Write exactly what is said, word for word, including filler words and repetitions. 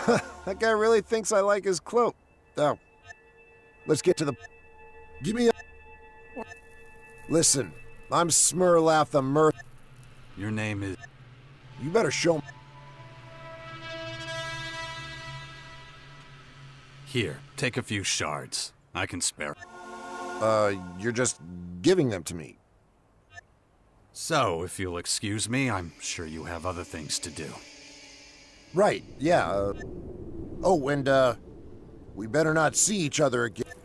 That guy really thinks I like his cloak. Oh. Let's get to the... Give me a... Listen, I'm Smurlath the Mirth... Your name is... You better show me... Here, take a few shards. I can spare. Uh, you're just giving them to me. So, if you'll excuse me, I'm sure you have other things to do. Right, yeah, uh... Oh, and, uh... we better not see each other again.